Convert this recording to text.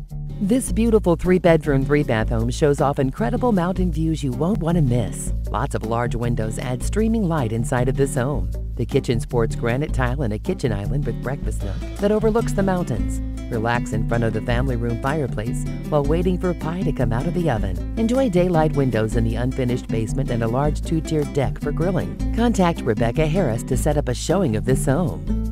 This beautiful 3-bedroom, 3-bath home shows off incredible mountain views you won't want to miss. Lots of large windows add streaming light inside of this home. The kitchen sports granite tile and a kitchen island with breakfast nook that overlooks the mountains. Relax in front of the family room fireplace while waiting for pie to come out of the oven. Enjoy daylight windows in the unfinished basement and a large 2-tiered deck for grilling. Contact Rebecca Harris to set up a showing of this home.